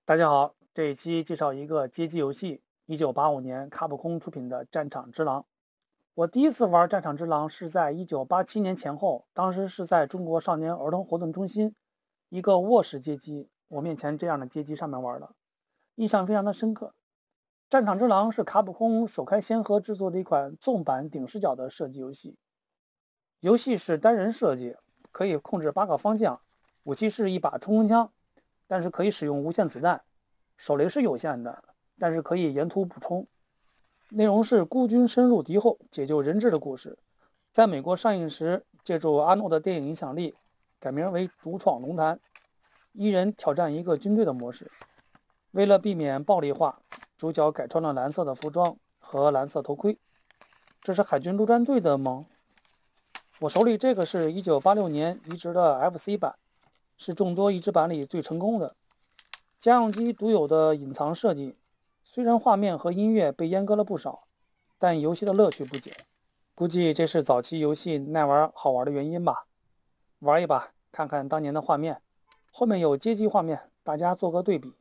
大家好，这一期介绍一个街机游戏，1985年卡普空出品的《战场之狼》。我第一次玩《战场之狼》是在1987年前后，当时是在中国少年儿童活动中心一个卧室街机，我面前这样的街机上面玩的，印象非常的深刻。《战场之狼》是卡普空首开先河制作的一款纵版顶视角的射击游戏，游戏是单人射击，可以控制8个方向，武器是一把冲锋枪，但是可以使用无限子弹，手雷是有限的，但是可以沿途补充。内容是孤军深入敌后，解救人质的故事。在美国上映时，借助阿诺的电影影响力，改名为《独闯龙潭》，一人挑战一个军队的模式。为了避免暴力化，主角改穿了蓝色的服装和蓝色头盔。这是海军陆战队的吗？我手里这个是1986年移植的 FC 版，是众多移植版里最成功的。家用机独有的隐藏设计，虽然画面和音乐被阉割了不少，但游戏的乐趣不减。估计这是早期游戏耐玩好玩的原因吧。玩一把，看看当年的画面，后面有街机画面，大家做个对比。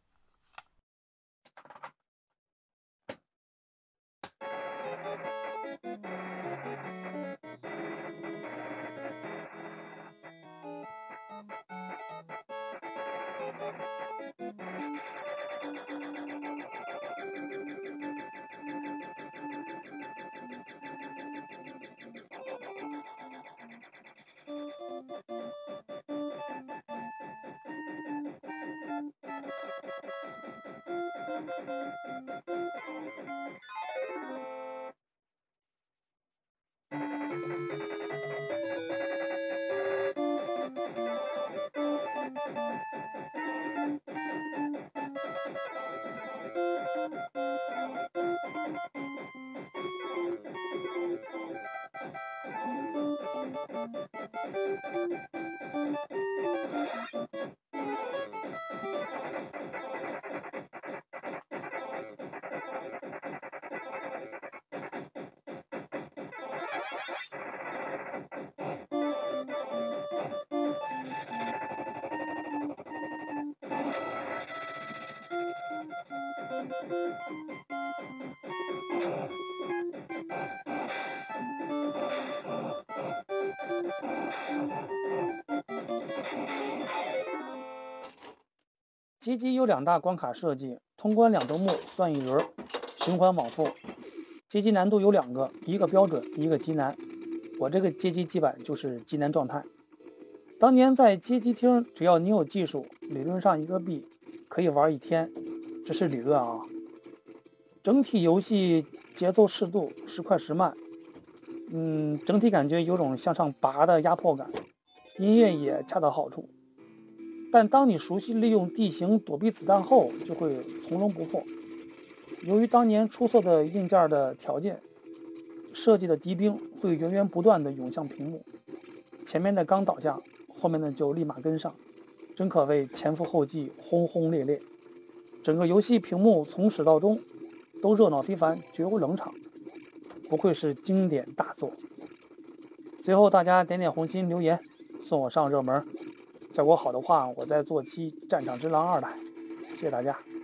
街机有2大关卡设计，通关2个目算一轮，循环往复。街机难度有2个，一个标准，一个极难。我这个街机基本就是极难状态。当年在街机厅，只要你有技术，理论上一个币可以玩1天，这是理论啊。整体游戏节奏适度，时快时慢，整体感觉有种向上拔的压迫感，音乐也恰到好处。但当你熟悉利用地形躲避子弹后，就会从容不迫。由于当年出色的硬件的条件，设计的敌兵会源源不断的涌向屏幕，前面的刚倒下，后面的就立马跟上，真可谓前赴后继，轰轰烈烈。整个游戏屏幕从始到终都热闹非凡，绝无冷场，不愧是经典大作。最后大家点点红心留言，送我上热门，效果好的话，我再做期《战场之狼2》来。谢谢大家。